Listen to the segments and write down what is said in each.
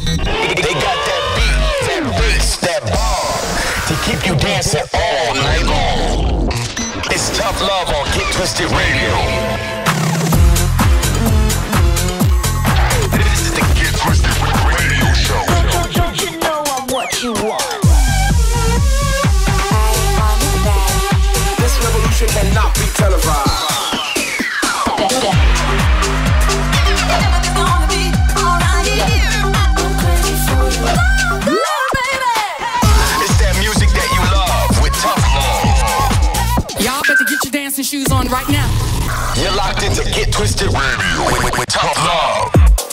They got that beat, that bass, that bar to keep you dancing all night long. It's Tough Love on Get Twisted Radio. This is the Get Twisted Radio Show. Don't you know I'm what you want? This revolution cannot be televised. Shoes on right now. You're locked into Get Twisted Radio with Tough Love.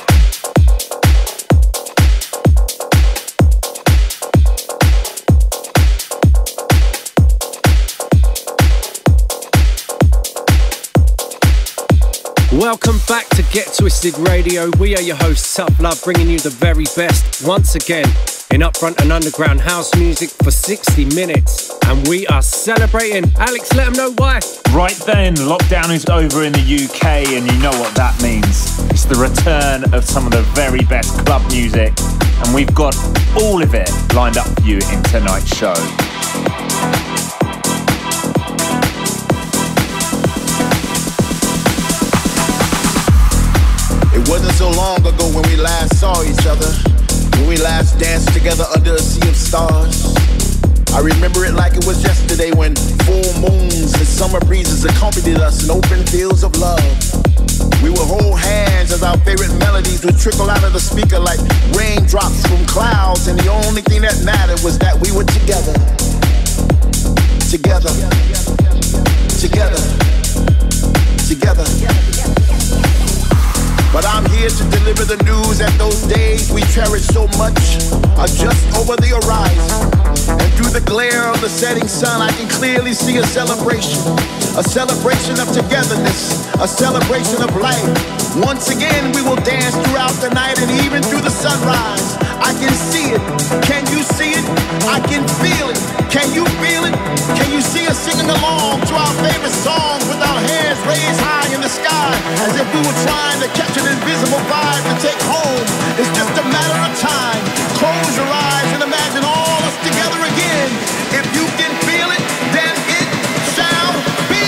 Welcome back to Get Twisted Radio. We are your hosts, Tough Love, bringing you the very best once again in upfront and underground house music for 60 minutes. And we are celebrating. Alex, let them know why. Right then, lockdown is over in the UK, and you know what that means. It's the return of some of the very best club music, and we've got all of it lined up for you in tonight's show. It wasn't so long ago when we last saw each other, when we last danced together under a sea of stars. I remember it like it was yesterday when full moons and summer breezes accompanied us in open fields of love. We would hold hands as our favorite melodies would trickle out of the speaker like raindrops from clouds, and the only thing that mattered was that we were together. Together. Together. Together. But I'm here to deliver the news that those days we cherish so much are just over the horizon. And through the glare of the setting sun, I can clearly see a celebration of togetherness, a celebration of life. Once again, we will dance throughout the night and even through the sunrise. I can see it. Can you see it? I can feel it. Can you feel it? Can you see us singing along to our favorite songs with our hands raised high in the sky as if we were trying to catch an invisible vibe to take home? It's just a matter of time. Close your eyes and imagine all us together again. If you can feel it, then it shall be.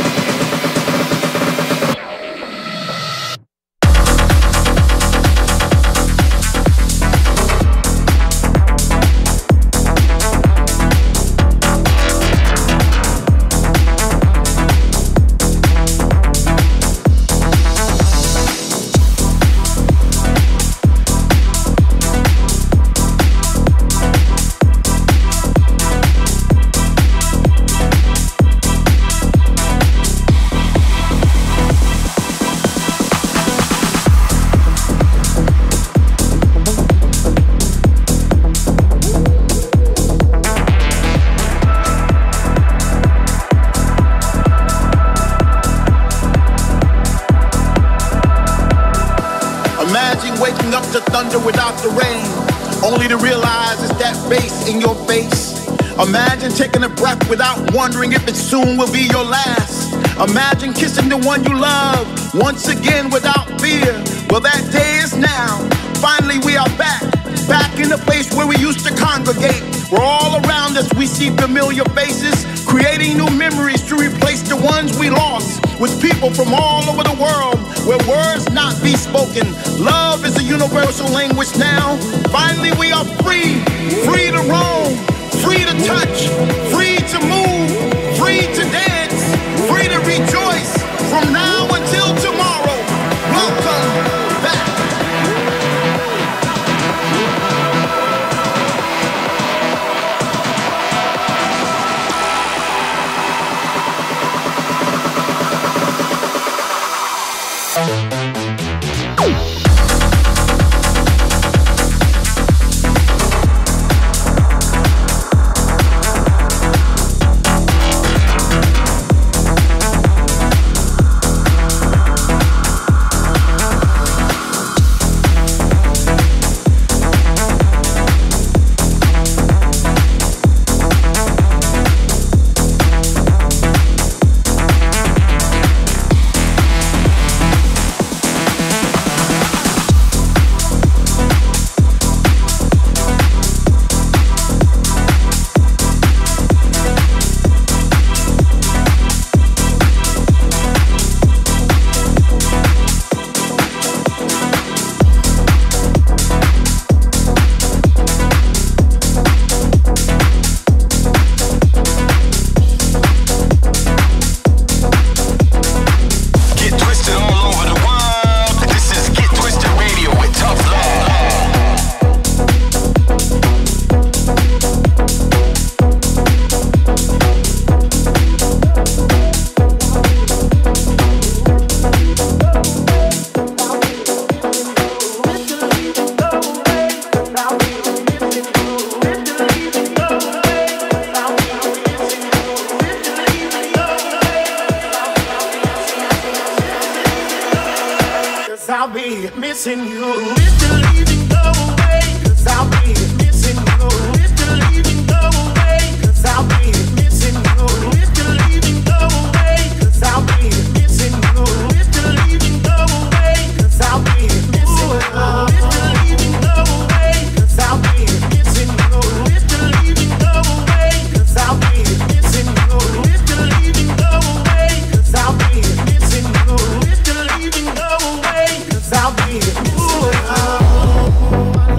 Without the rain, only to realize it's that bass in your face. Imagine taking a breath without wondering if it soon will be your last. Imagine kissing the one you love once again without fear. Well, that day is now. Finally, we are back in the place where we used to congregate. Where all around us we see familiar faces, creating new memories to replace the ones we lost. With people from all over the world, where words not be spoken. Love is a universal language now. Finally we are free, free to roam, free to touch, free to move, free to dance, free to rejoice. From now until tomorrow, welcome back.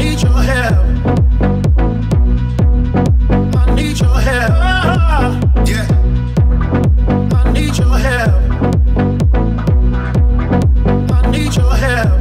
need your help. I need your help. Yeah. I need your help. I need your help.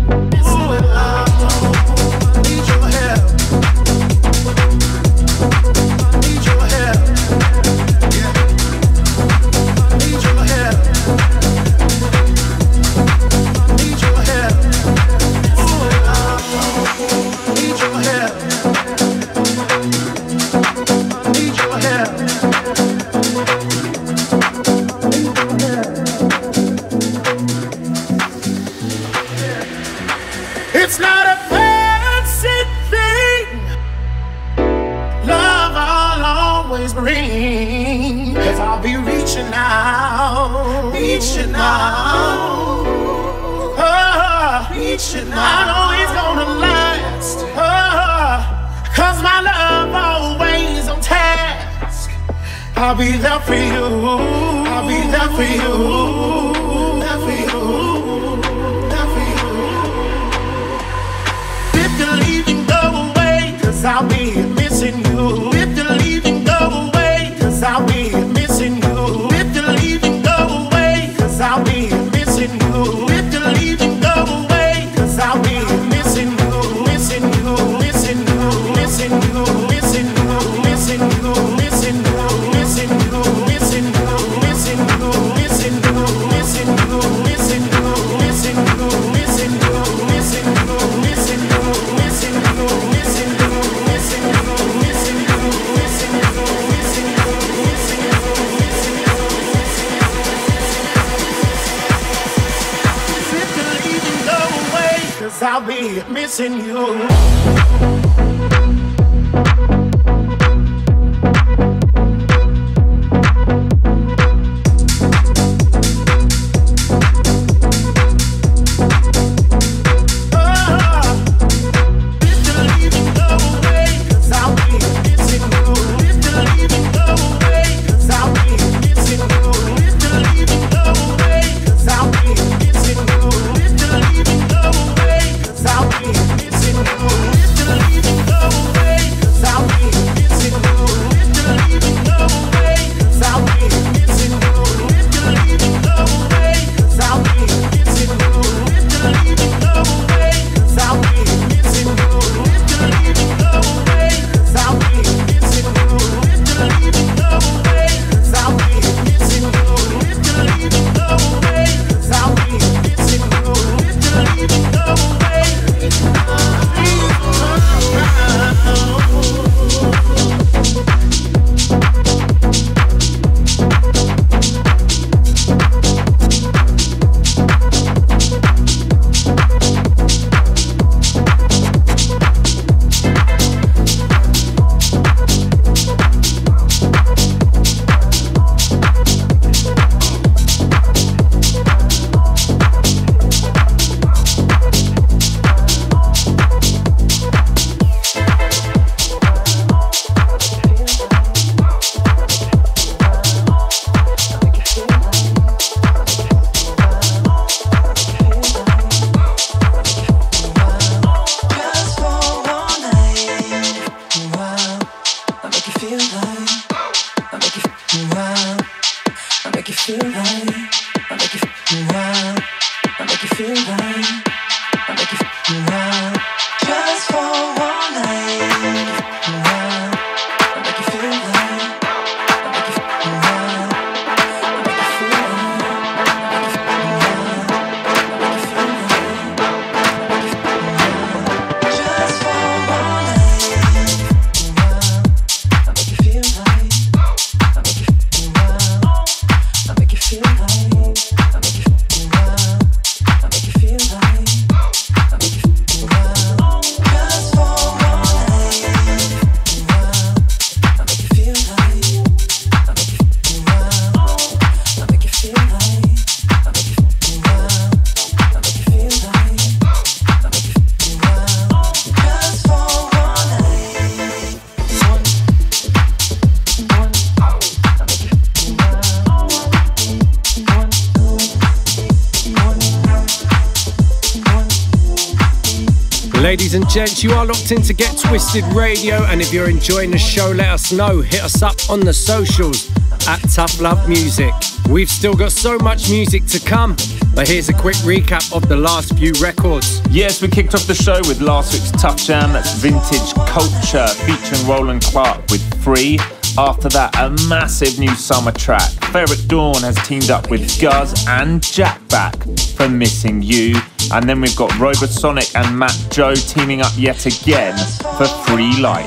It's not a fancy thing. Love I'll always bring. 'Cause I'll be reaching out, reaching out. Oh, reaching out. I know it's gonna last. Oh, 'cause my love always on task. I'll be there for you. I'll be there for you. There for you. I'll be missing you. If you leave and go away, 'cause I'll be missing you. If you leave and go away, 'cause I'll be missing you. If you leave and go away, 'cause I'll be missing you, missing you, missing you, missing you, missing you, missing you, missing you, missing you, missing you, missing you, missing you, missing you, missing you, missing you, missing you, missing you, missing you, missing you, missing you. I'll be missing you. If you leave Ladies and gents, you are locked in to Get Twisted Radio, and if you're enjoying the show, let us know. Hit us up on the socials at Tough Love Music. We've still got so much music to come, but here's a quick recap of the last few records. Yes, we kicked off the show with last week's Tough Jam. That's Vintage Culture featuring Roland Clark with Free. After that, a massive new summer track. Ferret Dawn has teamed up with Guz and Jack Back for Missing You. And then we've got Robosonic and Matt Joe teaming up yet again for Free Light.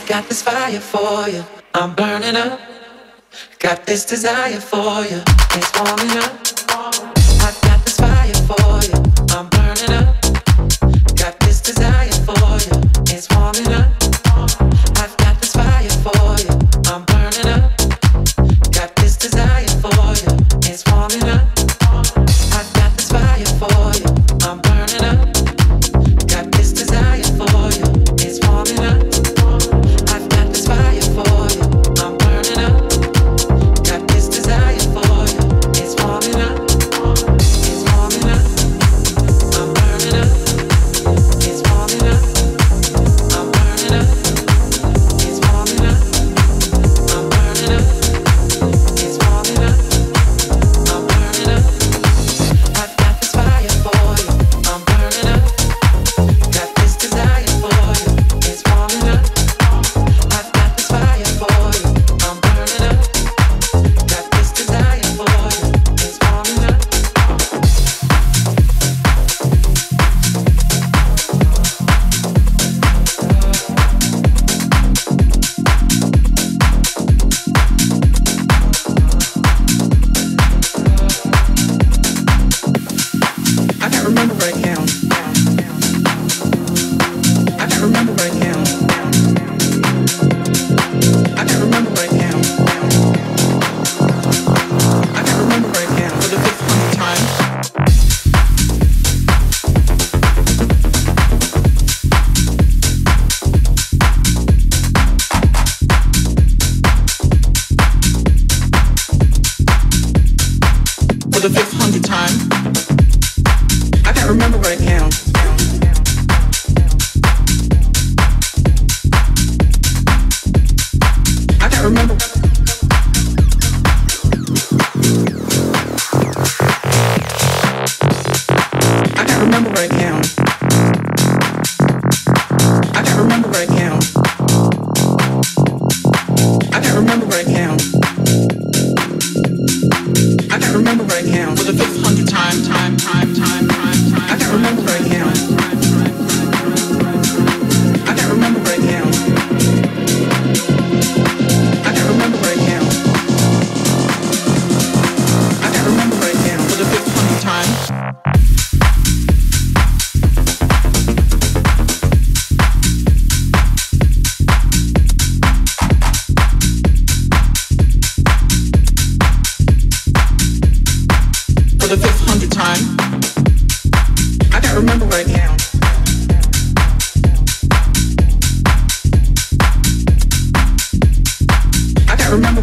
got this fire for you. I'm burning up. Got this desire for you. It's warming up. I've got this fire for you. I'm burning up. Got this desire for you. It's warming up. I've got this fire for you. I'm burning up. Got this desire for you. It's warming up. I've got this fire for you. I'm burning up. Got this desire for you. It's warming up. I've got this fire for you. I'm burning up. Got this desire for you. It's warming up. It's warming up. I'm burning up. It's warming up. I'm burning up. It's warming up. I'm burning up. It's warming up. I'm burning up. I've got this fire for you. I'm burning up. Got this desire for you. It's warming up. I've got this fire for you. I'm burning up. Got this desire for you. It's warming up. I can't remember right now. I can't remember right now. I can't remember right now. I can't remember right now for the 500th time. For the 500th time. I can't remember right now. I can't remember. I can't remember right now. I can't remember right now. I can't remember right now. I can't remember right now. For the 500th time. I can't remember right now. I can't remember right now. I can't remember right now. I can't remember right now. For the 500th time. For the 500th time. I can't remember right now. I can't remember.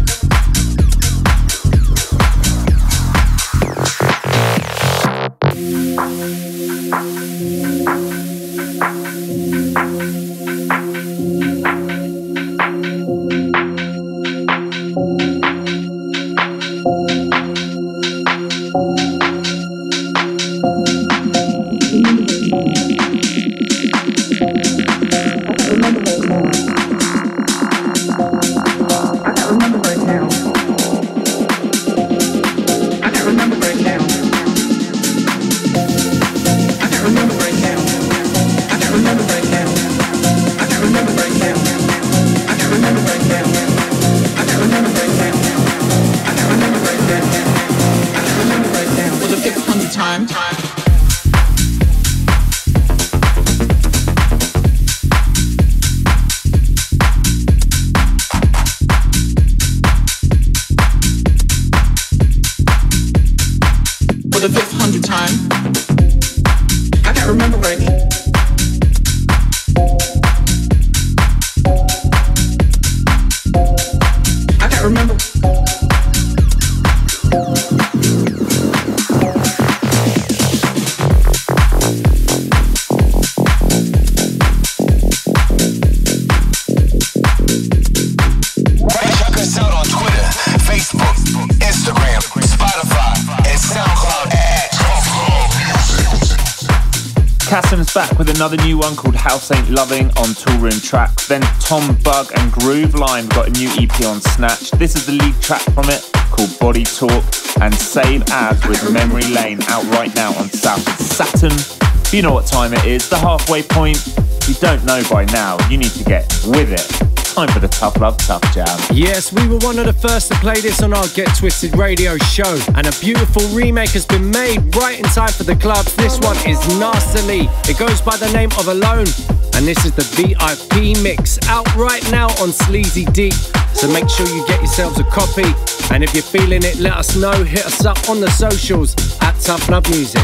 The 500th time. I can't remember right now. I can't remember. Check us out on Twitter, Facebook, Instagram, Spotify, and SoundCloud at Tough Love Music. Cassim's back with another new one called House Ain't Loving on Toolroom Tracks. Then Tom Bug and Groove Line got a new EP on Snatch. This is the lead track from it called Body Talk, and Save As with Memory Lane out right now on South Saturn. You know what time it is, the halfway point. If you don't know by now, you need to get with it. Time for the Tough Love Tough Jam. Yes, we were one of the first to play this on our Get Twisted radio show, and a beautiful remake has been made right in time for the clubs. This one is Nastily. It goes by the name of Alone, and this is the VIP mix, out right now on Sleazy Deep. So make sure you get yourselves a copy, and if you're feeling it, let us know. Hit us up on the socials at Tough Love Music.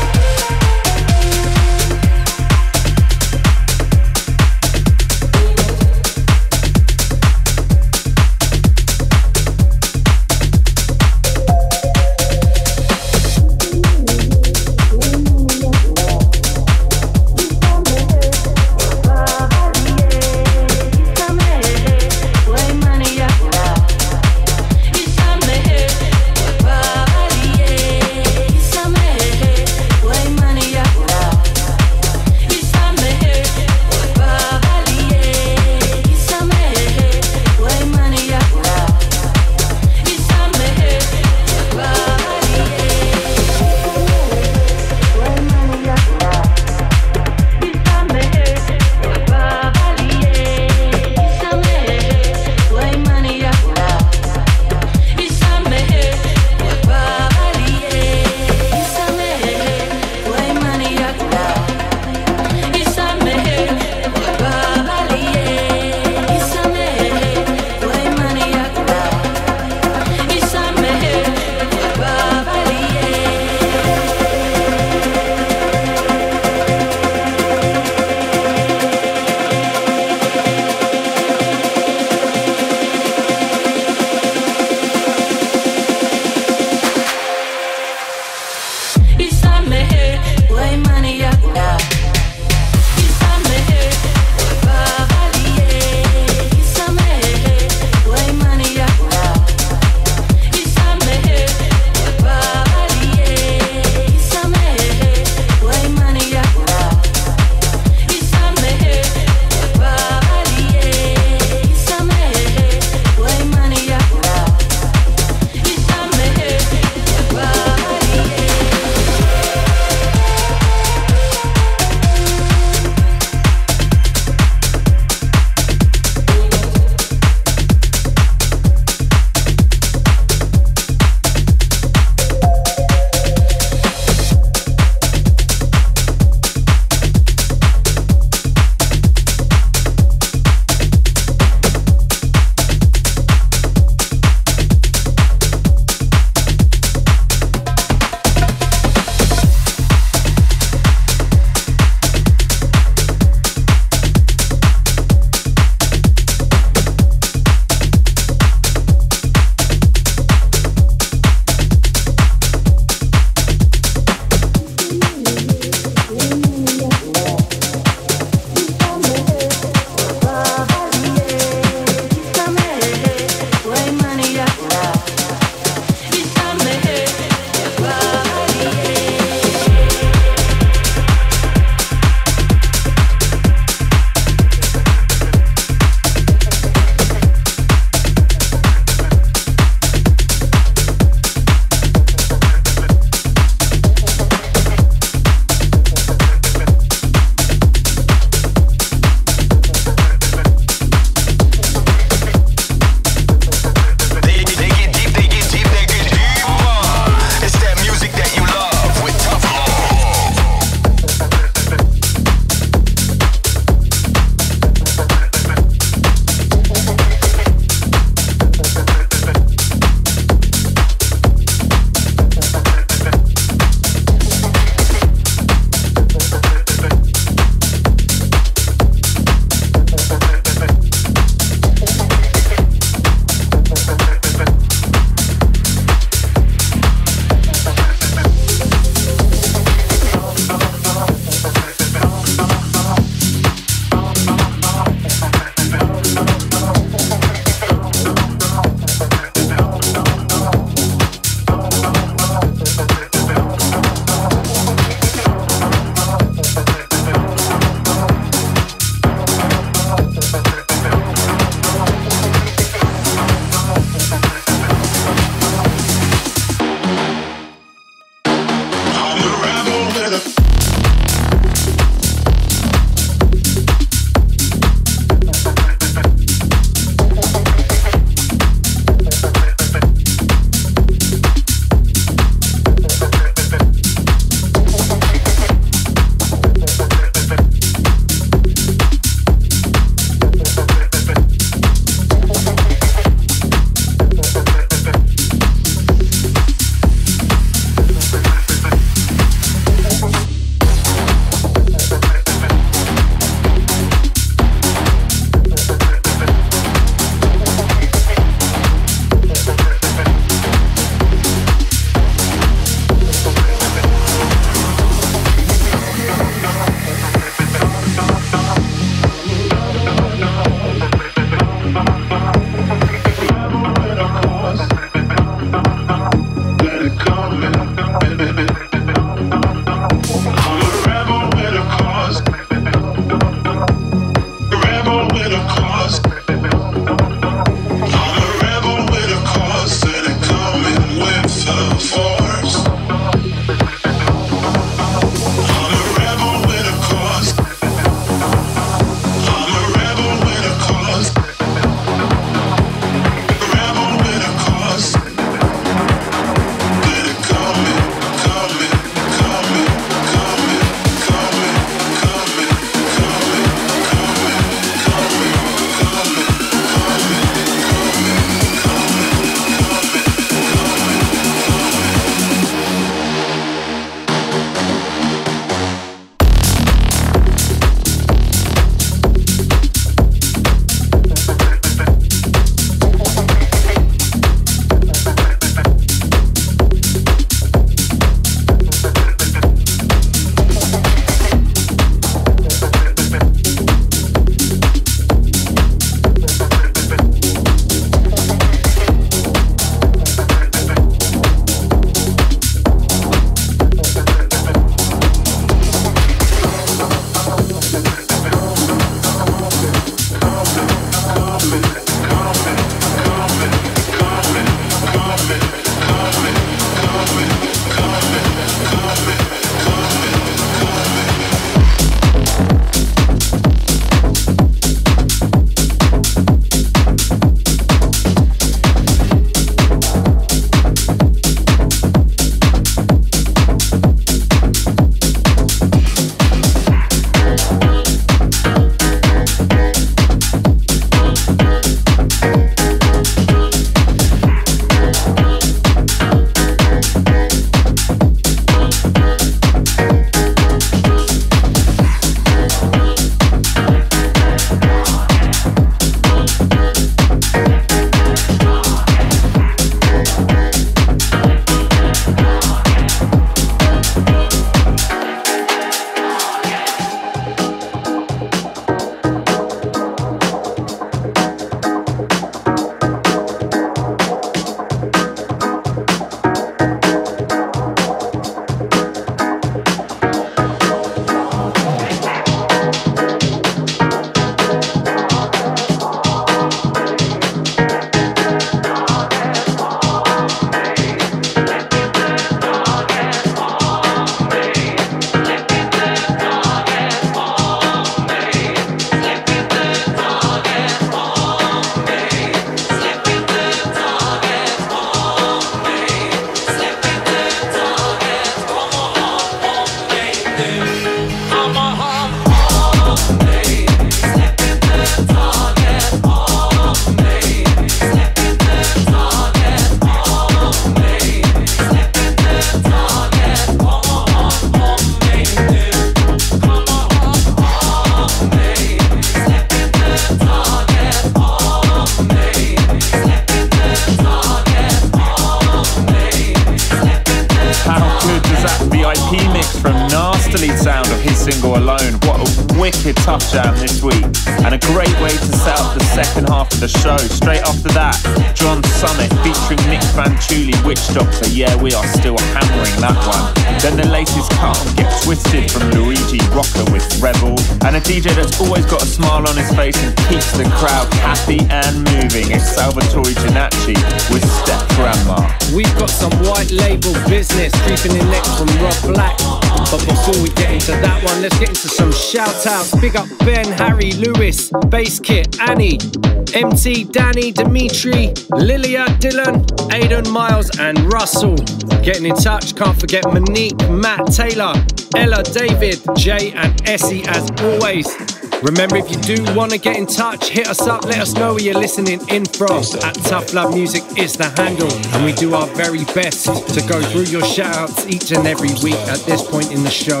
Interlead sound of his single Alone. What a wicked tough jam this week, and a great way to set up the second half of the show. Straight after that, John Summit featuring Nick Fanciulli, Witch Doctor. Yeah, we are still hammering that one. Then the latest cut on Get Twisted from Luigi Rocca with Rebel, and a DJ that's always got a smile on his face and keeps the crowd happy and moving. It's Salvatore Giannacci with Step Grandma. We've got some white label business creeping in next from Rob Black. But before we get into that one, let's get into some shout outs. Big up Ben, Harry, Lewis, Bass Kit, Annie, MT, Danny, Dimitri, Lilia, Dylan, Aidan, Miles and Russell. Getting in touch, can't forget Monique, Matt, Taylor, Ella, David, Jay and Essie as always. Remember, if you do want to get in touch, hit us up, let us know where you're listening in from. At Tough Love Music is the handle, and we do our very best to go through your shout-outs each and every week at this point in the show.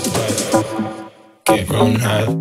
Get grown high.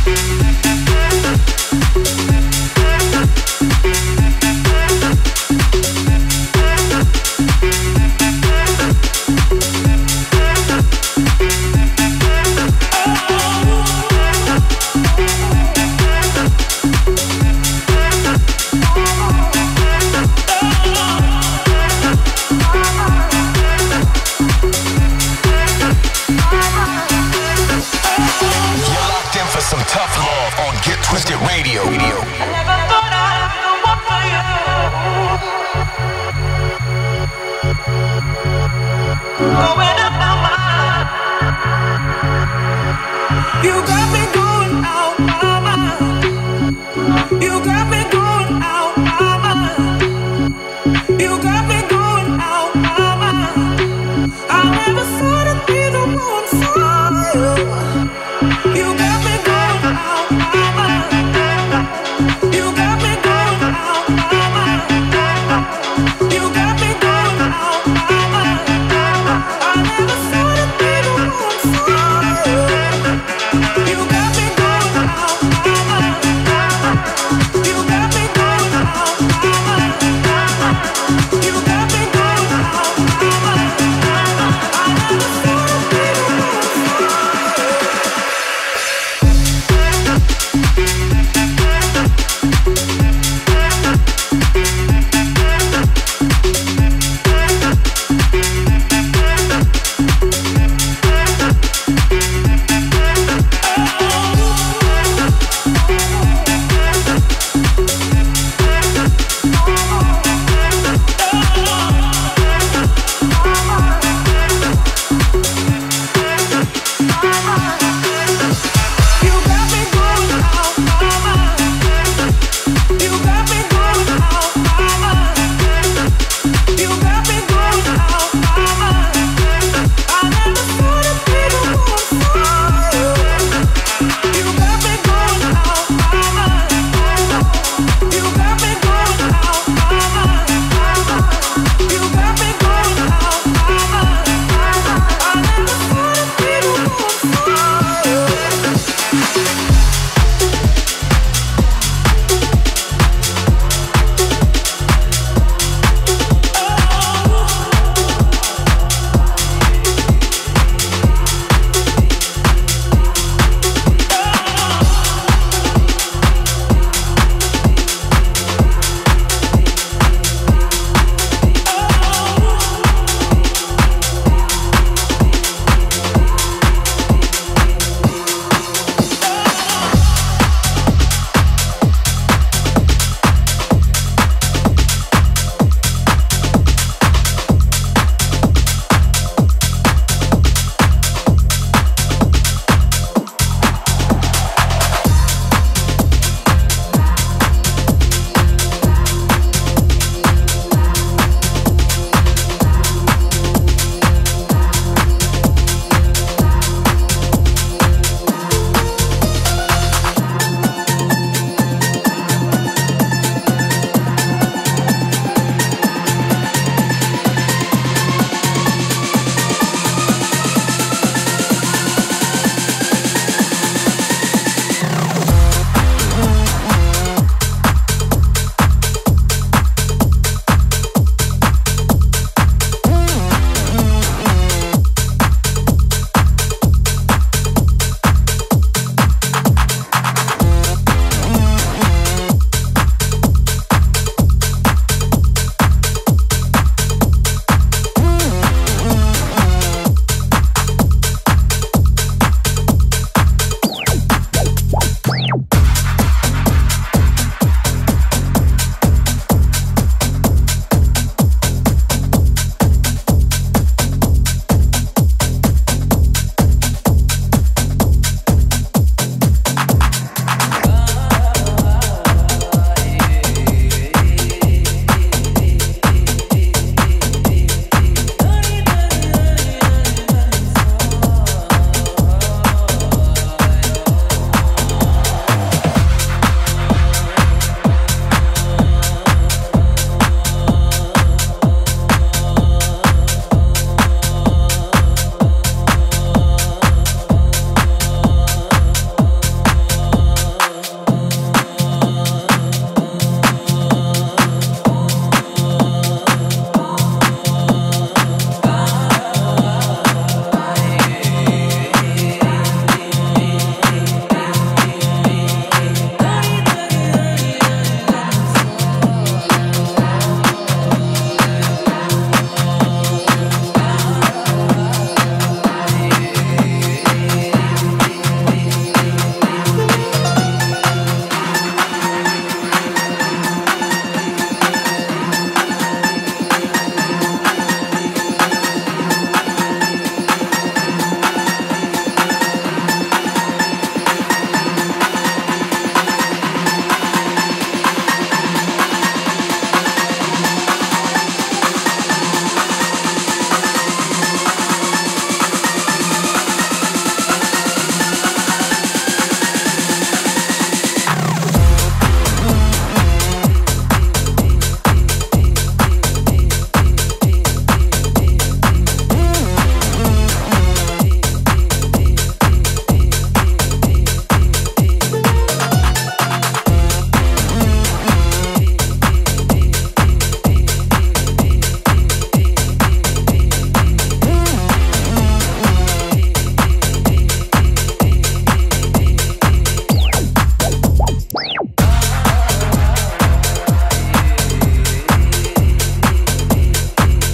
You got me going out my mind.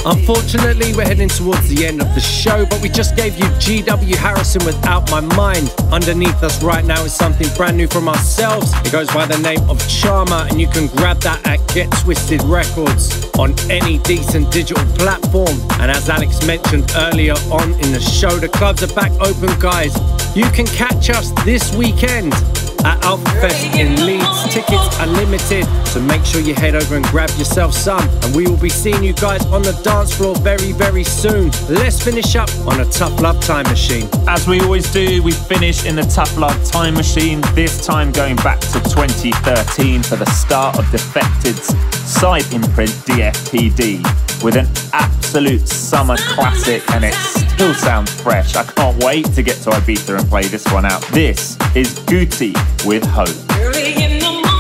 Unfortunately, we're heading towards the end of the show, but we just gave you GW Harrison with Out My Mind. Underneath us right now is something brand new from ourselves. It goes by the name of Charmer, and you can grab that at Get Twisted Records on any decent digital platform. And as Alex mentioned earlier on in the show, the clubs are back open, guys. You can catch us this weekend at Alphafest in Leeds. Tickets are limited, so make sure you head over and grab yourself some. And we will be seeing you guys on the dance floor very, very soon. Let's finish up on a Tough Love Time Machine. As we always do, we finish in the Tough Love Time Machine, this time going back to 2013 for the start of Defected's side imprint DFPD, with an absolute summer classic, and it still sounds fresh. I can't wait to get to Ibiza and play this one out. This is Guti with Hope. Early in the morning,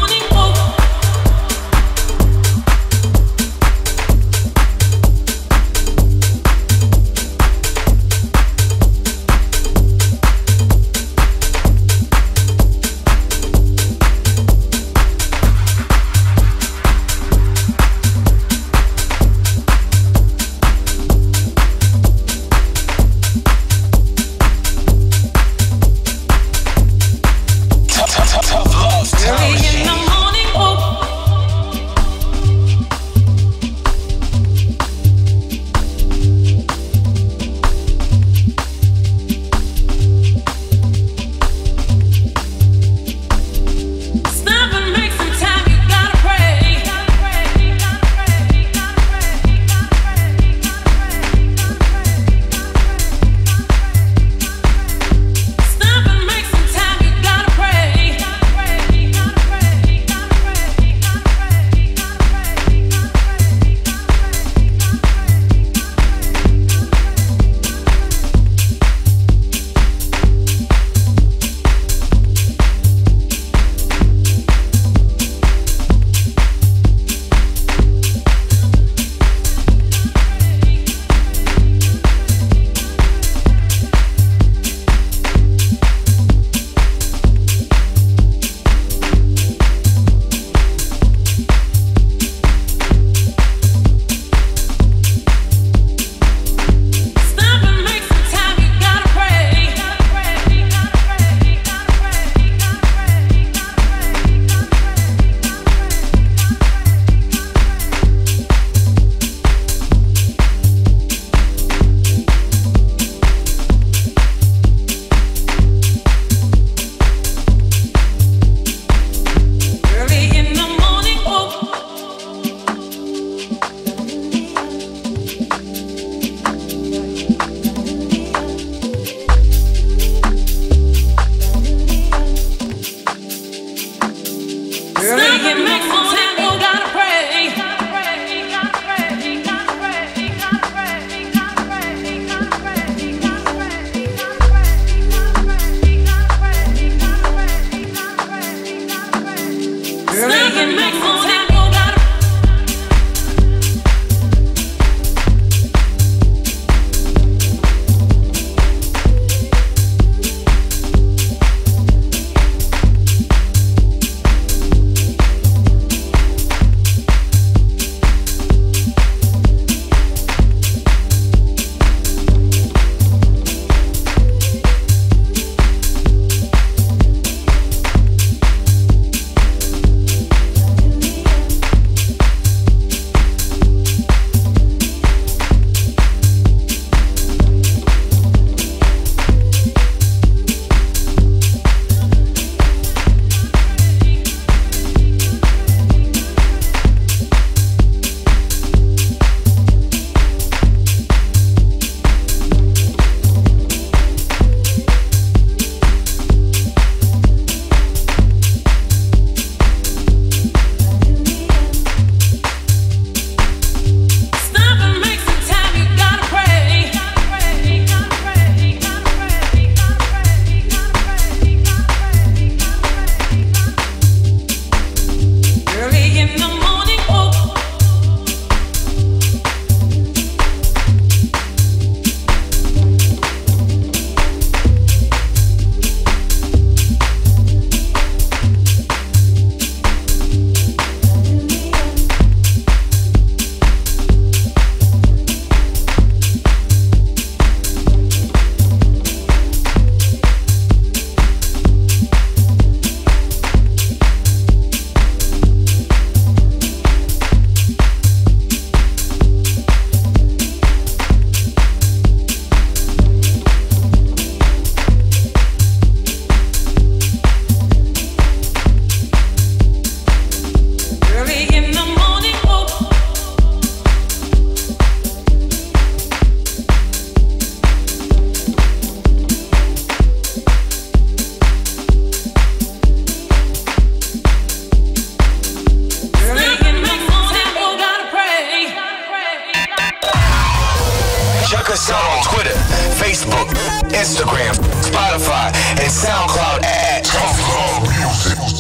us out on Twitter, Facebook, Instagram, Spotify, and SoundCloud at Tough Love Music.